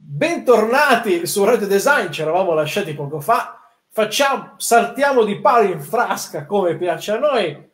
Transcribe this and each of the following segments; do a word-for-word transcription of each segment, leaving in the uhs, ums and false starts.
Bentornati su Radio Design, ci eravamo lasciati poco fa. Facciamo, saltiamo di palo in frasca come piace a noi.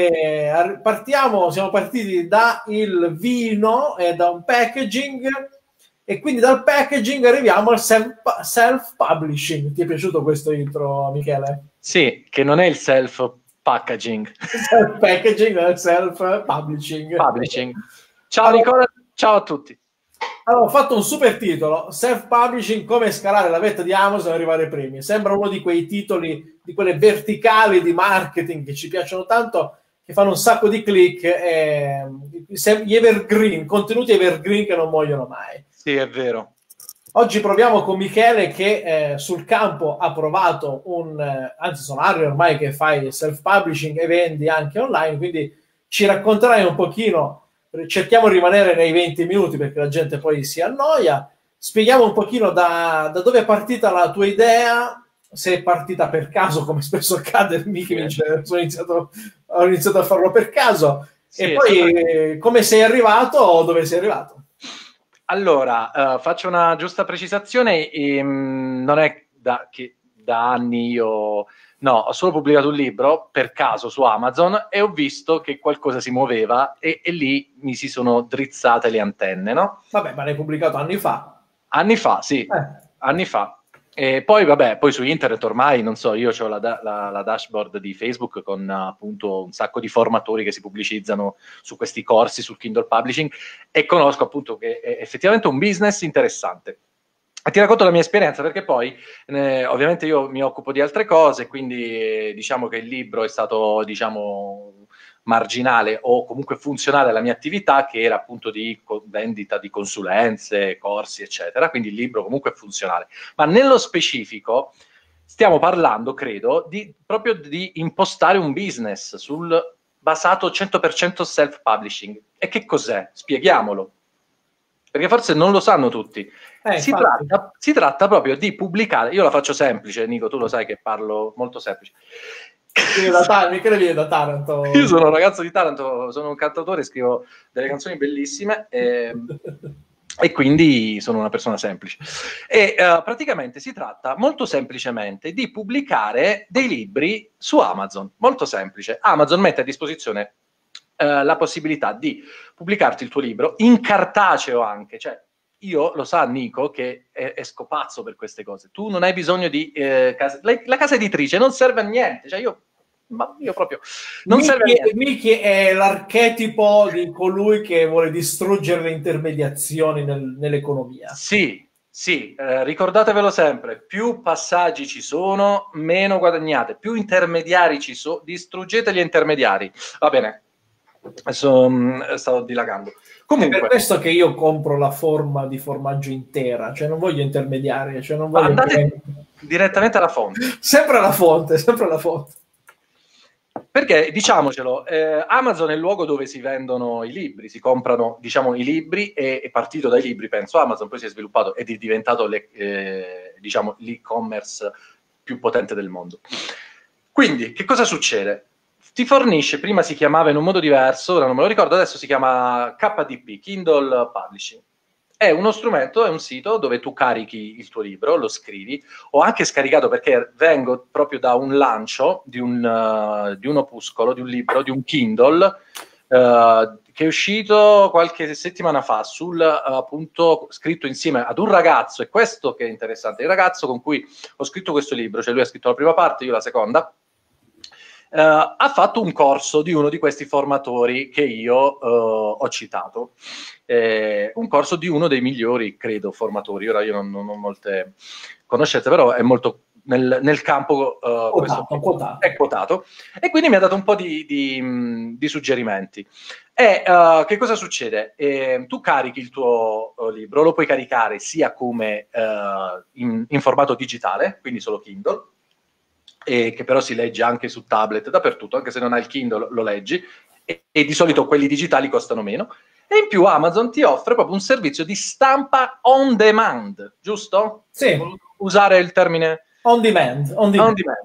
E partiamo, siamo partiti da il vino e da un packaging, e quindi dal packaging arriviamo al self, self-publishing. Ti è piaciuto questo intro, Michele? Sì, che non è il self-packaging. Self-packaging è il self-publishing. Publishing. Ciao allora, Nicola, ciao a tutti. Allora, ho fatto un super titolo, Self-Publishing, come scalare la vetta di Amazon e arrivare ai primi. Sembra uno di quei titoli, di quelle verticali di marketing che ci piacciono tanto, che fanno un sacco di click, e gli evergreen, contenuti evergreen che non muoiono mai. Sì, è vero. Oggi proviamo con Michele che eh, sul campo ha provato un, eh, anzi sono anni ormai che fai self-publishing e vendi anche online, quindi ci racconterai un pochino. Cerchiamo di rimanere nei venti minuti perché la gente poi si annoia. Spieghiamo un pochino da, da dove è partita la tua idea, se è partita per caso, come spesso accade, Michi mi dice, sono iniziato, ho iniziato a farlo per caso, sì, e poi eh, come sei arrivato o dove sei arrivato. Allora, uh, faccio una giusta precisazione, ehm, non è da, che da anni io... No, ho solo pubblicato un libro per caso su Amazon e ho visto che qualcosa si muoveva e, e lì mi si sono drizzate le antenne, no? Vabbè, ma l'hai pubblicato anni fa? Anni fa, sì, eh. anni fa. E poi, vabbè, poi su internet ormai, non so, io ho la, la, la dashboard di Facebook con appunto un sacco di formatori che si pubblicizzano su questi corsi, sul Kindle Publishing, e conosco appunto che è effettivamente un business interessante. E ti racconto la mia esperienza perché poi eh, ovviamente io mi occupo di altre cose, quindi eh, diciamo che il libro è stato diciamo marginale o comunque funzionale alla mia attività, che era appunto di vendita di consulenze, corsi eccetera, quindi il libro comunque è funzionale. Ma nello specifico stiamo parlando, credo, di, proprio di impostare un business sul basato cento per cento self-publishing. E che cos'è? Spieghiamolo. Perché forse non lo sanno tutti. Eh, si, tratta, si tratta proprio di pubblicare, io la faccio semplice, Nico, tu lo sai che parlo molto semplice. Michele viene da Taranto. Io sono un ragazzo di Taranto, sono un cantautore, scrivo delle canzoni bellissime e, e quindi sono una persona semplice. E uh, praticamente si tratta molto semplicemente di pubblicare dei libri su Amazon, molto semplice. Amazon mette a disposizione Uh, la possibilità di pubblicarti il tuo libro in cartaceo anche, cioè io lo sa Nico che è, è scopazzo per queste cose, tu non hai bisogno di eh, casa, la, la casa editrice non serve a niente, cioè io, ma io proprio non Michi, serve a niente. Michi è l'archetipo di colui che vuole distruggere le intermediazioni nel, nell'economia. Sì, sì, eh, ricordatevelo sempre, più passaggi ci sono, meno guadagnate, più intermediari ci sono, distruggete gli intermediari, va bene. Adesso mh, stavo dilagando. Comunque, è per questo che io compro la forma di formaggio intera, cioè non voglio intermediari, cioè non voglio andate che... direttamente alla fonte. Sempre alla fonte, sempre alla fonte. Perché, diciamocelo, eh, Amazon è il luogo dove si vendono i libri, si comprano, diciamo, i libri, e è partito dai libri, penso, Amazon, poi si è sviluppato ed è diventato le, eh, diciamo, l'e-commerce più potente del mondo. Quindi, che cosa succede? Ti fornisce, prima si chiamava in un modo diverso, ora non me lo ricordo, adesso si chiama K D P, Kindle Publishing. È uno strumento, è un sito dove tu carichi il tuo libro, lo scrivi. Ho anche scaricato, perché vengo proprio da un lancio di un, uh, di un opuscolo, di un libro, di un Kindle, uh, che è uscito qualche settimana fa, sul uh, appunto scritto insieme ad un ragazzo, e questo che è interessante, il ragazzo con cui ho scritto questo libro, cioè lui ha scritto la prima parte, io la seconda, Uh, ha fatto un corso di uno di questi formatori che io uh, ho citato, eh, un corso di uno dei migliori, credo, formatori. Ora io non, non ho molte conoscenze, però è molto nel, nel campo, uh, quotato, questo quotato. è quotato, e quindi mi ha dato un po' di, di, mh, di suggerimenti. E uh, che cosa succede? Eh, tu carichi il tuo uh, libro, lo puoi caricare sia come uh, in, in formato digitale, quindi solo Kindle, e che però si legge anche su tablet dappertutto, anche se non hai il Kindle lo leggi, e, e di solito quelli digitali costano meno, e in più Amazon ti offre proprio un servizio di stampa on demand, giusto? Sì. Usare il termine on demand, on demand. On demand.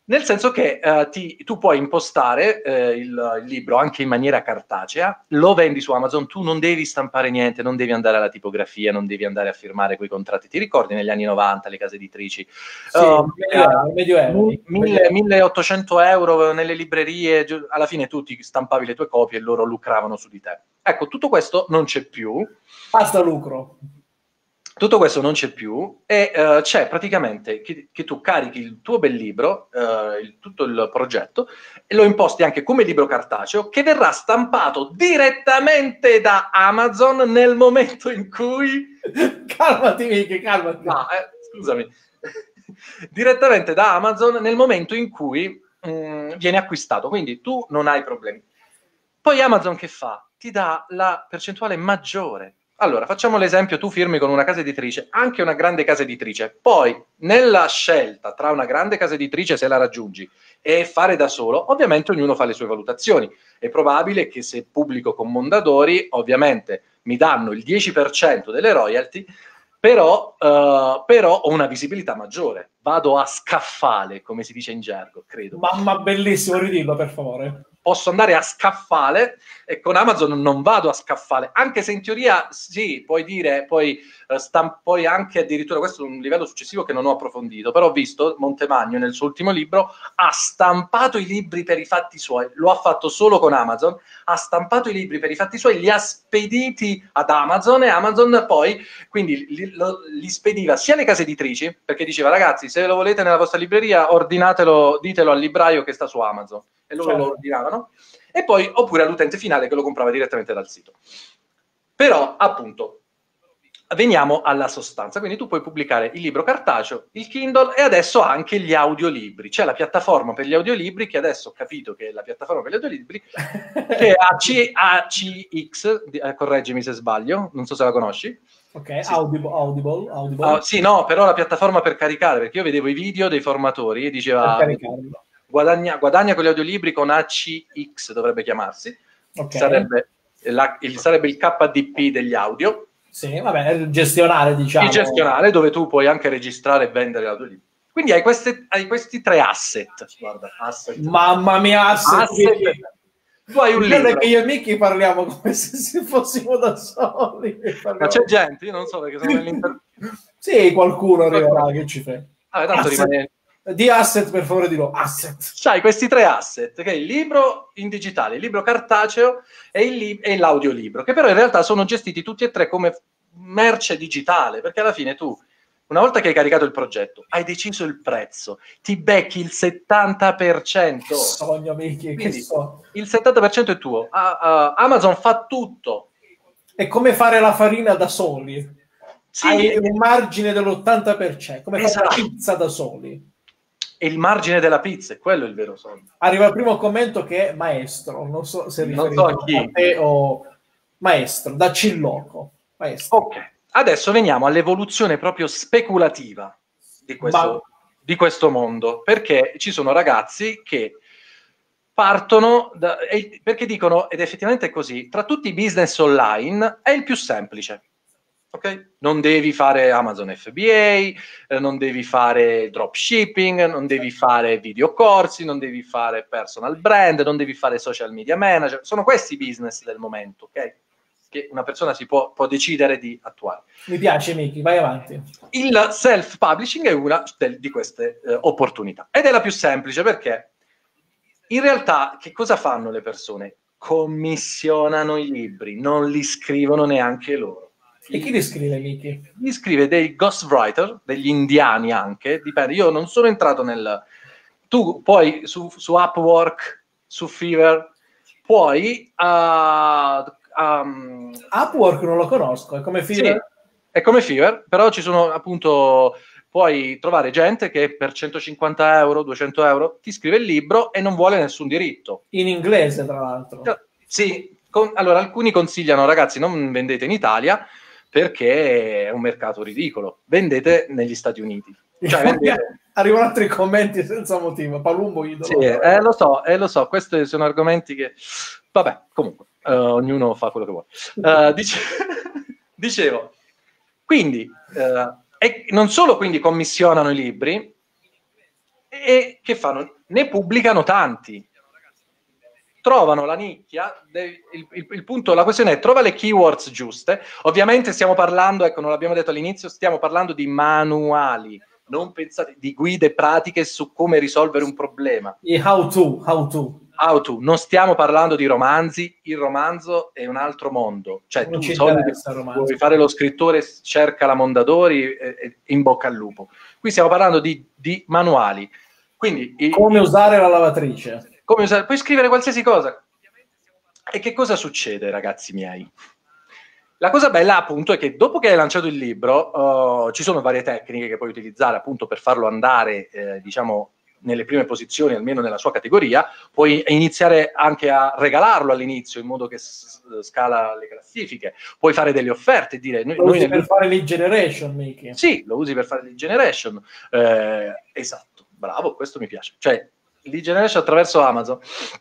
Nel senso che uh, ti, tu puoi impostare uh, il, il libro anche in maniera cartacea, lo vendi su Amazon, tu non devi stampare niente, non devi andare alla tipografia, non devi andare a firmare quei contratti. Ti ricordi negli anni novanta le case editrici? Sì, uh, medioevo, medioevo, mille, milleottocento euro nelle librerie, alla fine tu ti stampavi le tue copie e loro lucravano su di te. Ecco, tutto questo non c'è più. Basta lucro. Tutto questo non c'è più e uh, c'è praticamente che, che tu carichi il tuo bel libro, uh, il, tutto il progetto, e lo imposti anche come libro cartaceo che verrà stampato direttamente da Amazon nel momento in cui... calmati, Michi, calmati. No, eh, scusami. Direttamente da Amazon nel momento in cui mh, viene acquistato, quindi tu non hai problemi. Poi Amazon che fa? Ti dà la percentuale maggiore. Allora, facciamo l'esempio, tu firmi con una casa editrice, anche una grande casa editrice, poi nella scelta tra una grande casa editrice, se la raggiungi, e fare da solo, ovviamente ognuno fa le sue valutazioni. È probabile che se pubblico con Mondadori, ovviamente mi danno il dieci per cento delle royalty, però, uh, però ho una visibilità maggiore. Vado a scaffale, come si dice in gergo, credo. Mamma, bellissimo, ridillo per favore. Posso andare a scaffale e con Amazon non vado a scaffale, anche se in teoria sì, puoi dire, poi, uh, stamp- poi anche addirittura, questo è un livello successivo che non ho approfondito, però ho visto Montemagno nel suo ultimo libro ha stampato i libri per i fatti suoi, lo ha fatto solo con Amazon, ha stampato i libri per i fatti suoi, li ha spediti ad Amazon e Amazon poi quindi li, lo, li spediva sia alle case editrici, perché diceva ragazzi se lo volete nella vostra libreria ordinatelo, ditelo al libraio che sta su Amazon, e loro certo. lo ordinavano, e poi oppure all'utente finale che lo comprava direttamente dal sito. Però appunto veniamo alla sostanza, quindi tu puoi pubblicare il libro cartaceo, il Kindle e adesso anche gli audiolibri. C'è la piattaforma per gli audiolibri che adesso ho capito che è la piattaforma per gli audiolibri che è A C X, eh, correggimi se sbaglio, non so se la conosci. Ok, sì. Audible, Audible, Audible. Uh, sì, no, però la piattaforma per caricare, perché io vedevo i video dei formatori e diceva guadagna, guadagna con gli audiolibri con A C X, dovrebbe chiamarsi, okay. sarebbe, la, il, sarebbe il K D P degli audio. Sì, vabbè, il gestionale, diciamo. Il gestionale, dove tu puoi anche registrare e vendere l'audiolibro. Quindi hai, queste, hai questi tre asset. Guarda, asset. Mamma mia, asset. asset. Tu hai un libro. Che io e Michi parliamo come se, se fossimo da soli. Ma c'è gente, io non so perché sono nell'inter... Sì, qualcuno arriverà, che ci fai? Ah, tanto rimane... Di asset, per favore, dillo, asset. C'hai questi tre asset, che è il libro in digitale, il libro cartaceo e, il li- e l'audiolibro, che però in realtà sono gestiti tutti e tre come merce digitale, perché alla fine tu, una volta che hai caricato il progetto, hai deciso il prezzo, ti becchi il settanta per cento. Che sogno, Michi, che so. Il settanta per cento è tuo. Uh, uh, Amazon fa tutto. È come fare la farina da soli. Sì. Hai un margine dell'ottanta per cento, come esatto. fare la pizza da soli. E il margine della pizza, è quello il vero sogno. Arriva il primo commento che è maestro, non so se riferito non so chi. a te o maestro, da Cilloco. Maestro. Ok, adesso veniamo all'evoluzione proprio speculativa di questo, Ma... di questo mondo, perché ci sono ragazzi che partono, da, perché dicono, ed effettivamente è così, tra tutti i business online è il più semplice. Okay? Non devi fare Amazon F B A, eh, non devi fare dropshipping, non devi fare videocorsi, non devi fare personal brand, non devi fare social media manager. Sono questi i business del momento, ok? Che una persona si può, può decidere di attuare. Mi piace, Miki, vai avanti. Il self-publishing è una del, di queste eh, opportunità ed è la più semplice perché in realtà che cosa fanno le persone? Commissionano i libri, non li scrivono neanche loro. E chi li scrive, Miki? Li scrive dei ghostwriter, degli indiani anche, dipende. Io non sono entrato nel... Tu puoi, su, su Upwork, su Fiverr, puoi... Uh, um... Upwork non lo conosco, è come Fiverr? Sì, è come Fiverr, però ci sono appunto... Puoi trovare gente che per centocinquanta euro, duecento euro, ti scrive il libro e non vuole nessun diritto. In inglese, tra l'altro. Sì, con... allora alcuni consigliano, ragazzi, non vendete in Italia, perché è un mercato ridicolo. Vendete negli Stati Uniti. Cioè, vendete... Arrivano altri commenti senza motivo. Palumbo idolo. Sì, eh, lo so, eh, lo so. Questi sono argomenti che... Vabbè, comunque, uh, ognuno fa quello che vuole. Uh, dice... Dicevo, quindi, uh, e non solo quindi commissionano i libri, e che fanno? Ne pubblicano tanti. Trovano la nicchia, il, il, il punto, la questione è trova le keywords giuste. Ovviamente stiamo parlando, ecco, non l'abbiamo detto all'inizio, stiamo parlando di manuali, non pensate di guide pratiche su come risolvere un problema. I how to, how to. How to. Non stiamo parlando di romanzi, il romanzo è un altro mondo. Cioè, non tu ci soldi, interessa il romanzo. vuoi fare lo scrittore, cerca la Mondadori e, e in bocca al lupo. Qui stiamo parlando di, di manuali. Quindi, come i, usare la lavatrice. Come usare, puoi scrivere qualsiasi cosa. E che cosa succede, ragazzi miei? La cosa bella, appunto, è che dopo che hai lanciato il libro, uh, ci sono varie tecniche che puoi utilizzare, appunto, per farlo andare, eh, diciamo, nelle prime posizioni, almeno nella sua categoria. Puoi iniziare anche a regalarlo all'inizio, in modo che scala le classifiche. Puoi fare delle offerte e dire... Noi, lo usi noi per fare lead generation, Mickey. Sì, lo usi per fare lead generation. Eh, esatto, bravo, questo mi piace. Cioè, lead generation attraverso Amazon.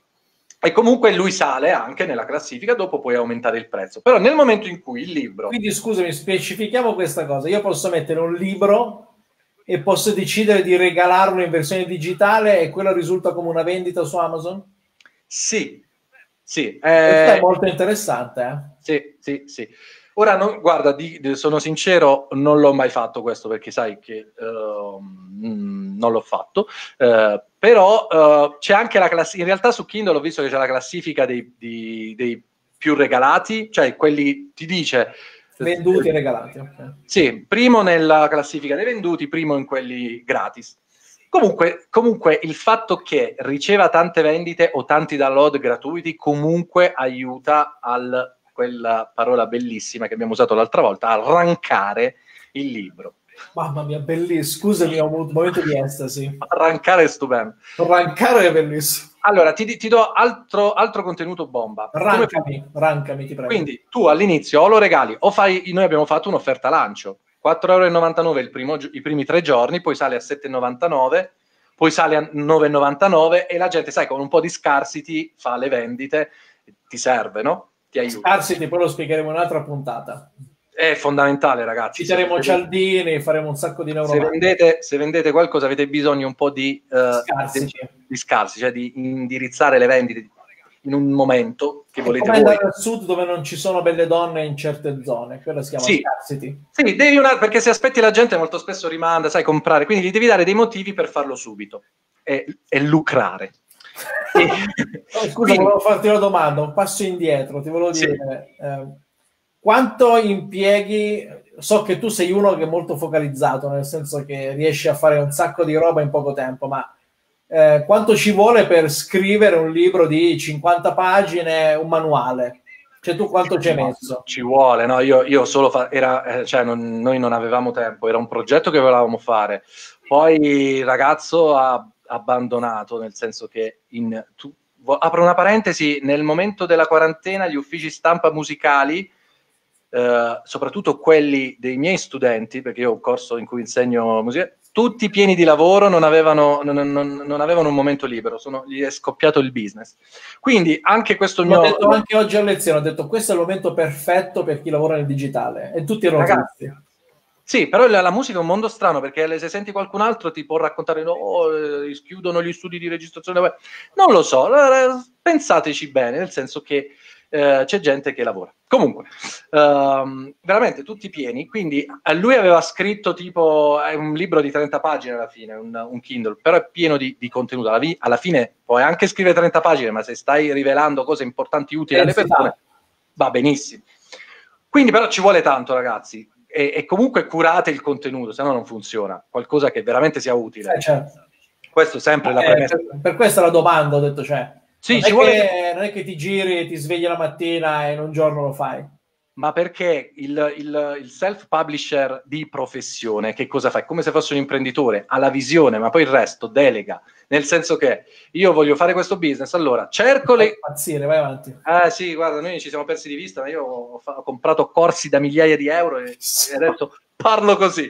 E comunque lui sale anche nella classifica, dopo puoi aumentare il prezzo. Però nel momento in cui il libro... Quindi scusami, specifichiamo questa cosa. Io posso mettere un libro e posso decidere di regalarlo in versione digitale e quello risulta come una vendita su Amazon? Sì, sì. Questo è molto interessante. Eh? Sì, sì, sì. Ora, non, guarda, di, di, sono sincero, non l'ho mai fatto questo, perché sai che uh, mm, non l'ho fatto, uh, però uh, c'è anche la classifica, in realtà su Kindle ho visto che c'è la classifica dei, dei, dei più regalati, cioè quelli, ti dice... Venduti e regalati. Okay. Sì, primo nella classifica dei venduti, primo in quelli gratis. Comunque, comunque il fatto che riceva tante vendite o tanti download gratuiti comunque aiuta al... quella parola bellissima che abbiamo usato l'altra volta, a rankare il libro. Mamma mia, bellissimo. Scusami, ho avuto un momento di estasi. Rankare è stupendo. Rankare è bellissimo. Allora, ti, ti do altro, altro contenuto bomba. Rankami, Come... rankami, ti prego. Quindi tu all'inizio o lo regali o fai, noi abbiamo fatto un'offerta lancio, quattro e novantanove euro il primo, i primi tre giorni, poi sale a sette e novantanove, poi sale a nove e novantanove e la gente, sai, con un po' di scarsity fa le vendite, ti serve, no? Scarsity, poi lo spiegheremo in un'altra puntata. È fondamentale, ragazzi. Citeremo Cialdini, faremo un sacco di se vendete, se vendete qualcosa avete bisogno un po' di uh, scarsi, di scarsi, cioè di indirizzare le vendite in un momento che è volete come voi. andare al sud dove non ci sono belle donne in certe zone, quella si chiama sì. scarcity. Sì, devi una, perché se aspetti la gente molto spesso rimanda, sai, comprare, quindi gli devi dare dei motivi per farlo subito e, e lucrare. Oh, scusa, quindi, volevo farti una domanda, un passo indietro, ti volevo sì. dire eh, quanto impieghi, so che tu sei uno che è molto focalizzato, nel senso che riesci a fare un sacco di roba in poco tempo, ma eh, quanto ci vuole per scrivere un libro di cinquanta pagine, un manuale? Cioè tu quanto ci hai messo? Ci vuole, no? Io, io solo, fa, era, eh, cioè non, noi non avevamo tempo, era un progetto che volevamo fare, poi il ragazzo ha abbandonato, nel senso che in, tu, apro una parentesi, nel momento della quarantena gli uffici stampa musicali, eh, soprattutto quelli dei miei studenti, perché io ho un corso in cui insegno musica, tutti pieni di lavoro, non avevano, non, non, non avevano un momento libero, sono, gli è scoppiato il business. Quindi anche questo L'ho mio... detto anche oggi a lezione, ho detto questo è il momento perfetto per chi lavora nel digitale, e tutti erano ragazzi. Sì, però la, la musica è un mondo strano, perché se senti qualcun altro ti può raccontare no, oh, chiudono gli studi di registrazione web. Non lo so, pensateci bene, nel senso che eh, c'è gente che lavora. Comunque, ehm, veramente tutti pieni, quindi eh, lui aveva scritto tipo è un libro di trenta pagine alla fine, un, un Kindle, però è pieno di, di contenuto. Alla, vi, alla fine puoi anche scrivere trenta pagine, ma se stai rivelando cose importanti, utili alle persone, va benissimo. Quindi però ci vuole tanto, ragazzi. E, e comunque curate il contenuto, se no non funziona. Qualcosa che veramente sia utile. Eh, certo. Questo è sempre eh, la premessa. Per, per questa la domanda, ho detto, cioè, sì, non, ci è vuole... che, non è che ti giri e ti svegli la mattina e in un giorno lo fai. Ma perché il, il, il self-publisher di professione, che cosa fa? È come se fosse un imprenditore, ha la visione, ma poi il resto delega. Nel senso che io voglio fare questo business, allora cerco le... Pazzire, vai avanti. Eh sì, guarda, noi ci siamo persi di vista, ma io ho, ho comprato corsi da migliaia di euro e, e adesso parlo così.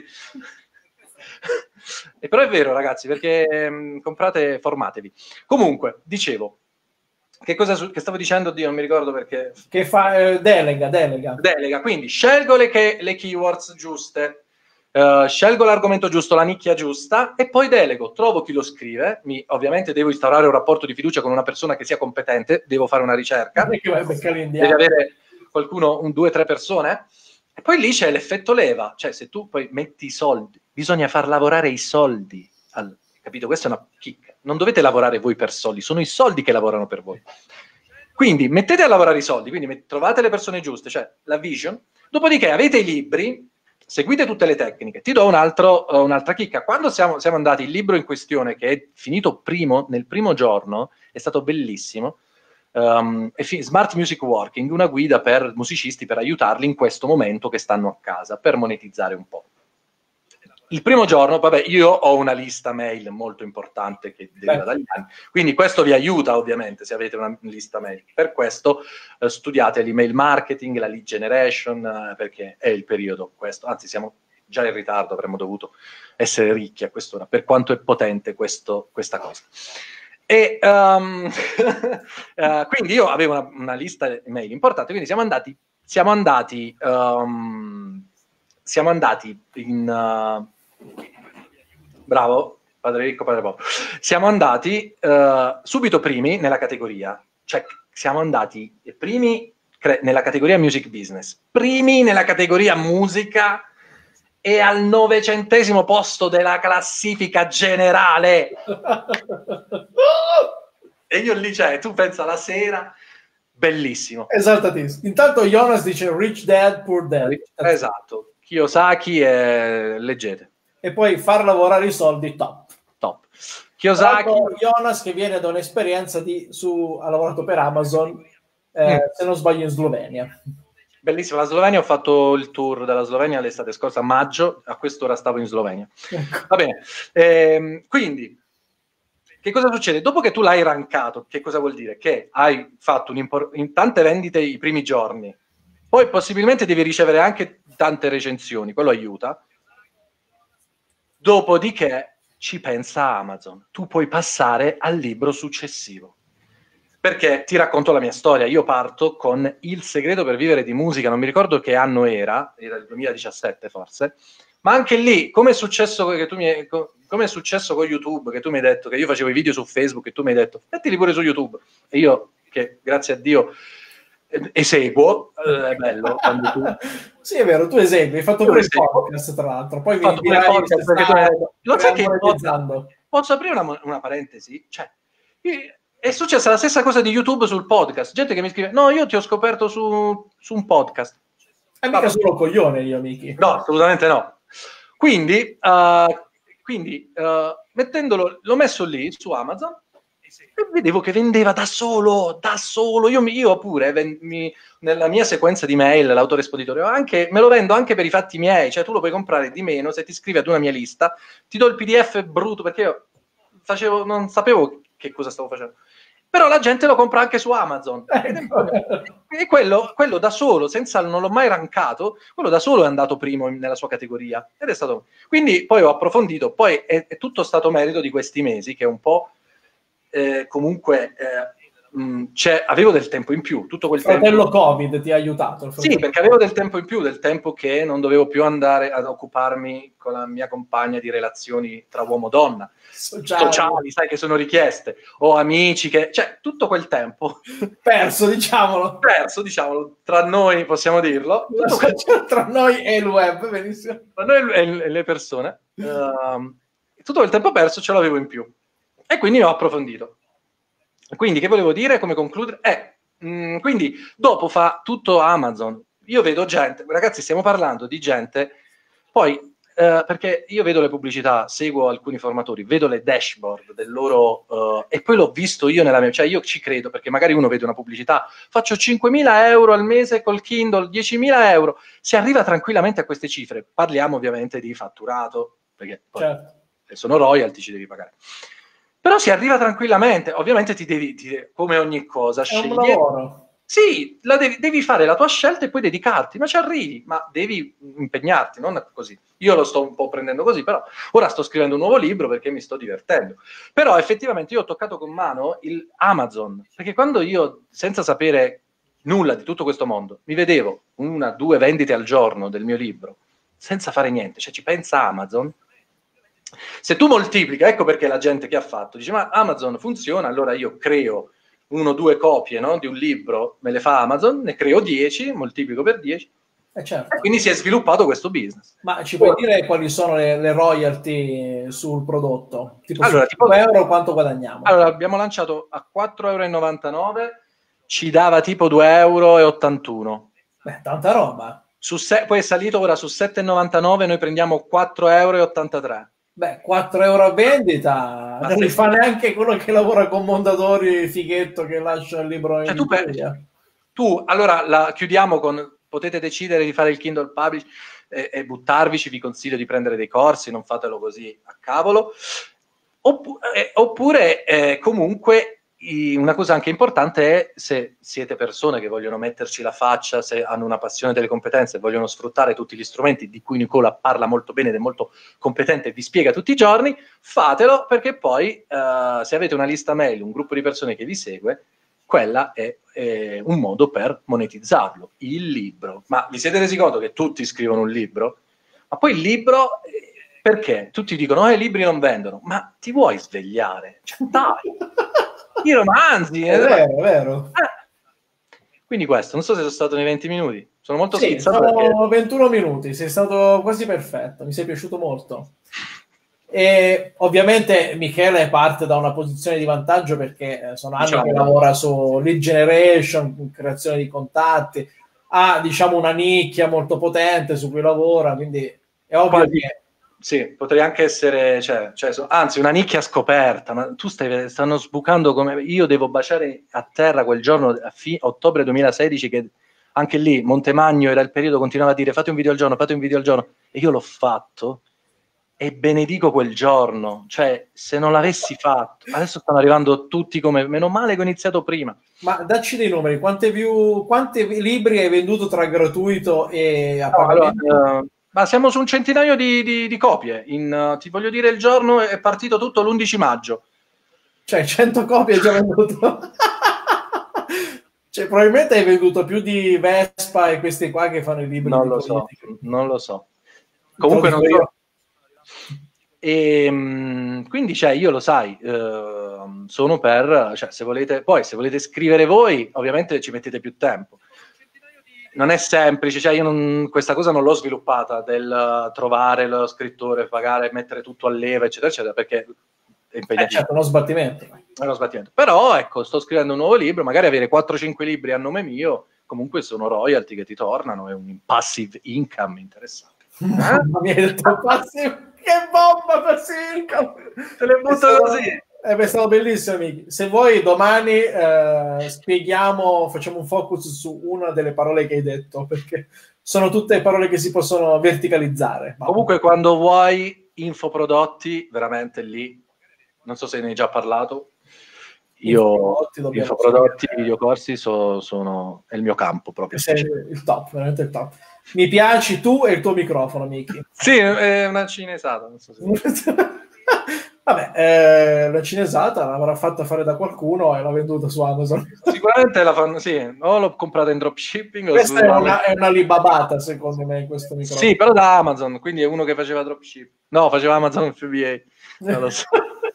E però è vero, ragazzi, perché mh, comprate, formatevi. Comunque, dicevo, che cosa che stavo dicendo? Dio, non mi ricordo perché... Che fa eh, delega, delega. Delega, quindi scelgo le, che, le keywords giuste. Uh, scelgo l'argomento giusto, la nicchia giusta, e poi delego, trovo chi lo scrive, mi, ovviamente devo instaurare un rapporto di fiducia con una persona che sia competente, devo fare una ricerca, devi avere qualcuno, un, due, tre persone, e poi lì c'è l'effetto leva, cioè se tu poi metti i soldi, bisogna far lavorare i soldi, al, capito? Questa è una chicca, non dovete lavorare voi per soldi, sono i soldi che lavorano per voi. Quindi mettete a lavorare i soldi, quindi met- trovate le persone giuste, cioè la vision, dopodiché avete i libri, seguite tutte le tecniche. Ti do un altro, uh, un'altra chicca. Quando siamo, siamo andati, il libro in questione, che è finito primo, nel primo giorno, è stato bellissimo, um, è fi- Smart Music Working, una guida per musicisti per aiutarli in questo momento che stanno a casa, per monetizzare un po'. Il primo giorno, vabbè, io ho una lista mail molto importante che deriva dagli anni, quindi questo vi aiuta ovviamente se avete una lista mail. Per questo eh, studiate l'email marketing, la lead generation, eh, perché è il periodo questo, anzi siamo già in ritardo, avremmo dovuto essere ricchi a quest'ora, per quanto è potente questo, questa cosa. E um, uh, quindi io avevo una, una lista email importante, quindi siamo andati, siamo andati, um, siamo andati in... Uh, bravo, padre ricco, padre povero. Siamo andati uh, subito primi nella categoria, cioè siamo andati primi cre- nella categoria music business, primi nella categoria musica e al novecentesimo posto della classifica generale. E io lì, cioè, tu pensa la sera, bellissimo. Esaltatissimo. Intanto Jonas dice Rich Dad, Poor Dad. Esatto, Kiyosaki e leggete. E poi far lavorare i soldi, top. Top. Kiyosaki. Jonas che viene da un'esperienza di, su, ha lavorato per Amazon, eh, mm. se non sbaglio in Slovenia. Bellissimo, la Slovenia, ho fatto il tour della Slovenia l'estate scorsa, a maggio, a quest'ora stavo in Slovenia. Va bene, ehm, quindi, che cosa succede? Dopo che tu l'hai rankato, che cosa vuol dire? Che hai fatto in tante vendite i primi giorni, poi possibilmente devi ricevere anche tante recensioni, quello aiuta. Dopodiché ci pensa Amazon, tu puoi passare al libro successivo. Perché ti racconto la mia storia. Io parto con Il segreto per vivere di musica, non mi ricordo che anno era, era il duemiladiciassette forse, ma anche lì, come è successo che tu mi hai, come è successo con YouTube, che tu mi hai detto che io facevo i video su Facebook e tu mi hai detto mettili pure su YouTube, e io, che grazie a Dio eseguo, eh, è bello quando tu... Sì, è vero, tu esegui, hai fatto pure il podcast tra l'altro, poi mi dirai podcast perché tu hai... Lo sai che posso, posso aprire una, una parentesi? Cioè, io, è successa la stessa cosa di YouTube sul podcast, gente che mi scrive no, io ti ho scoperto su, su un podcast. E mica solo coglione io, Miki. No, assolutamente no. Quindi, uh, quindi uh, mettendolo, l'ho messo lì su Amazon e vedevo che vendeva da solo, da solo. Io, io pure, ven- mi, nella mia sequenza di mail, l'autoresponditore, anche, me lo vendo anche per i fatti miei, cioè tu lo puoi comprare di meno se ti iscrivi ad una mia lista, ti do il P D F brutto, perché io facevo, non sapevo che cosa stavo facendo. Però la gente lo compra anche su Amazon. E quello, quello da solo, senza, non l'ho mai rankato, quello da solo è andato primo nella sua categoria. Ed è stato... Quindi poi ho approfondito, poi è, è tutto stato merito di questi mesi, che un po' eh, comunque eh, mh, c'è, avevo del tempo in più. Tutto quel fratello tempo... Covid ti ha aiutato. Sì, perché avevo del tempo in più, del tempo che non dovevo più andare ad occuparmi con la mia compagna di relazioni tra uomo e donna. Sociali. Sociali, sai, che sono richieste, o amici, che, cioè tutto quel tempo perso, diciamolo perso, diciamolo, tra noi possiamo dirlo, tutto quel... tra noi e il web, benissimo, tra noi e le persone, uh, tutto quel tempo perso ce l'avevo in più e quindi ho approfondito. Quindi che volevo dire, come concludere? Eh, mh, quindi dopo fa tutto Amazon, io vedo gente, ragazzi, stiamo parlando di gente, poi Uh, perché io vedo le pubblicità, seguo alcuni formatori, vedo le dashboard del loro uh, e poi l'ho visto io nella mia, cioè io ci credo, perché magari uno vede una pubblicità, faccio cinquemila euro al mese col Kindle, diecimila euro, si arriva tranquillamente a queste cifre. Parliamo ovviamente di fatturato, perché poi certo. sono royalty, ci devi pagare, però si arriva tranquillamente. Ovviamente ti devi, ti, come ogni cosa, è un lavoro. Sì, la devi, devi fare la tua scelta e poi dedicarti, ma ci arrivi, ma devi impegnarti, non così. Io lo sto un po' prendendo così, però ora sto scrivendo un nuovo libro perché mi sto divertendo. Però effettivamente io ho toccato con mano il Amazon, perché quando io, senza sapere nulla di tutto questo mondo, mi vedevo una, due vendite al giorno del mio libro, senza fare niente, cioè ci pensa Amazon. Se tu moltiplica, ecco perché la gente che ha fatto dice ma Amazon funziona, allora io creo uno o due copie, no, di un libro, me le fa Amazon, ne creo dieci, moltiplico per dieci, eh certo. e quindi si è sviluppato questo business. Ma ci puoi dire quali sono le, le royalty sul prodotto? Tipo allora, su tipo, cinque euro quanto guadagniamo? Allora, abbiamo lanciato a quattro e novantanove euro, ci dava tipo due e ottantuno euro. Beh, tanta roba. Su se- poi è salito ora su sette e novantanove, noi prendiamo quattro e ottantatré euro. Beh, quattro euro a vendita, Ma non li se- fa neanche quello che lavora con Mondadori fighetto che lascia il libro in Cioè, tu, per- libreria. tu, allora, la chiudiamo con, potete decidere di fare il Kindle Publish e, e buttarvici, vi consiglio di prendere dei corsi, non fatelo così a cavolo. Oppu- eh, oppure, eh, comunque, i- una cosa anche importante è, se siete persone che vogliono metterci la faccia, se hanno una passione delle competenze, vogliono sfruttare tutti gli strumenti di cui Nicola parla molto bene ed è molto competente e vi spiega tutti i giorni, fatelo, perché poi eh, se avete una lista mail, un gruppo di persone che vi segue, quella è, è un modo per monetizzarlo, il libro. Ma vi siete resi conto che tutti scrivono un libro? Ma poi il libro, eh, perché? Tutti dicono, eh, i libri non vendono. Ma ti vuoi svegliare? Cioè, dai! I romanzi! È vero, è vero. Eh. Quindi questo, non so se sono stato nei venti minuti. Sono molto Sì, schizzato sono perché... ventuno minuti, sei stato quasi perfetto, mi sei piaciuto molto. E ovviamente Michele parte da una posizione di vantaggio perché eh, sono anni Diciamo. che lavora su lead generation, creazione di contatti, ha diciamo una nicchia molto potente su cui lavora, quindi è ovvio Poi, che sì, potrei anche essere, cioè, cioè, so- anzi, una nicchia scoperta, ma tu stai, stanno sbucando come... Io devo baciare a terra quel giorno, a fi- ottobre duemilasedici, che anche lì Montemagno era il periodo, continuava a dire fate un video al giorno, fate un video al giorno, e io l'ho fatto, e benedico quel giorno, cioè, se non l'avessi fatto, adesso stanno arrivando tutti come, meno male che ho iniziato prima. ma dacci dei numeri, quante view, quanti libri hai venduto tra gratuito e a No, allora, pagamento? eh, ma siamo su un centinaio di, di- di copie, in, eh, ti voglio dire, il giorno è partito tutto l'undici maggio. Cioè cento copie hai già venduto? Cioè, probabilmente hai venduto più di Vespa e questi qua che fanno i libri Non di lo so, politica. non lo so. Te lo Comunque non dico so. io. E, mh, quindi, cioè, io lo sai, eh, sono per, cioè, se volete, poi se volete scrivere voi, ovviamente ci mettete più tempo. Non è semplice, cioè io non, questa cosa non l'ho sviluppata del trovare lo scrittore, pagare, mettere tutto a leva, eccetera, eccetera, perché è Eh, impegnativo. certo, uno sbattimento. È uno sbattimento. Però, ecco, sto scrivendo un nuovo libro, magari avere quattro cinque libri a nome mio, comunque sono royalty che ti tornano, è un passive income interessante. Eh? Mamma mia, hai detto passive. Che bomba passive income! Te le È butto stato, così. è stato bellissimo, amici. Se vuoi domani eh, spieghiamo, facciamo un focus su una delle parole che hai detto, perché sono tutte parole che si possono verticalizzare. Ma Comunque, quando vuoi infoprodotti, veramente lì, non so se ne hai già parlato, io infoprodotti dobbiamo infoprodotti, spiegare. videocorsi so- sono è il mio campo proprio. Sei il top, veramente il top. Mi piaci tu e il tuo microfono, Miki. Sì, è una cinesata, non so se... Vabbè, eh, la cinesata l'avrà fatta fare da qualcuno e l'ha venduta su Amazon. Sicuramente la fanno, sì, o l'ho comprata in dropshipping o Questa su è una, è una libabata, secondo me, questo microfono. Sì, però da Amazon, quindi è uno che faceva dropship. No, faceva Amazon F B A. Non lo so.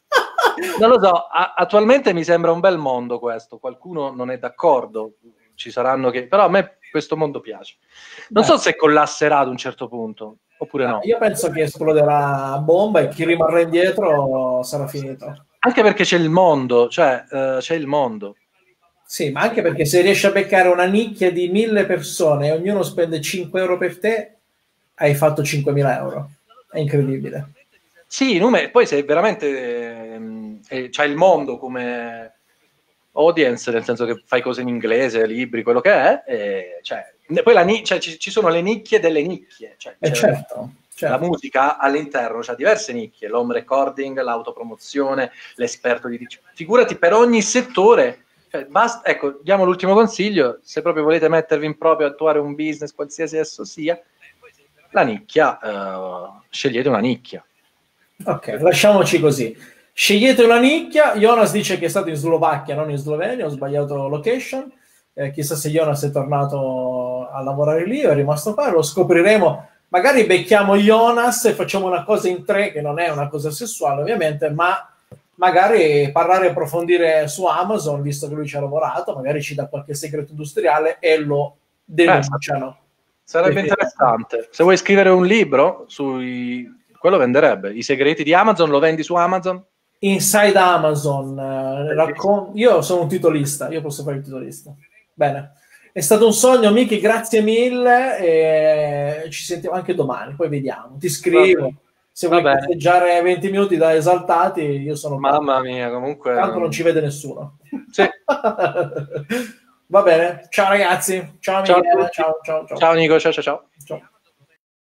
Non lo so, a- attualmente mi sembra un bel mondo questo, qualcuno non è d'accordo, ci saranno che... Però a me questo mondo piace. Non Beh. so se collasserà ad un certo punto, oppure no. Io penso che esploderà a bomba e chi rimarrà indietro sarà finito. Anche perché c'è il mondo, cioè eh, c'è il mondo. Sì, ma anche perché se riesci a beccare una nicchia di mille persone e ognuno spende cinque euro per te, hai fatto cinquemila euro. È incredibile. Sì, numeri, poi se veramente ehm, eh, c'hai il mondo come audience, nel senso che fai cose in inglese, libri, quello che è, e, cioè, poi la ni- cioè, ci, ci sono le nicchie delle nicchie, cioè, Eh c'è certo, certo. la musica all'interno c'ha diverse nicchie, l'home recording, l'autopromozione, l'esperto di... Figurati per ogni settore, cioè, basta, ecco, diamo l'ultimo consiglio, se proprio volete mettervi in proprio, attuare un business, qualsiasi esso sia, la nicchia, eh, scegliete una nicchia. Ok, lasciamoci così. Scegliete una nicchia. Jonas dice che è stato in Slovacchia, non in Slovenia. Ho sbagliato location. Eh, chissà se Jonas è tornato a lavorare lì o è rimasto qua. Lo scopriremo magari becchiamo Jonas e facciamo una cosa in tre, che non è una cosa sessuale ovviamente, ma magari parlare e approfondire su Amazon, visto che lui ci ha lavorato, magari ci dà qualche segreto industriale e lo denunciano. Sarebbe interessante. Se vuoi scrivere un libro sui... quello venderebbe. I segreti di Amazon, lo vendi su Amazon? Inside Amazon. Eh, raccon- io sono un titolista, io posso fare il titolista. Bene. È stato un sogno, Miki, grazie mille. E ci sentiamo anche domani, poi vediamo. Ti scrivo. Se vuoi festeggiare venti minuti da esaltati, io sono... Mamma qua. Mia, comunque... Tanto non ci vede nessuno. Sì. Va bene. Ciao ragazzi. Ciao, ciao, ciao, ciao, ciao. Ciao Nico, ciao ciao ciao.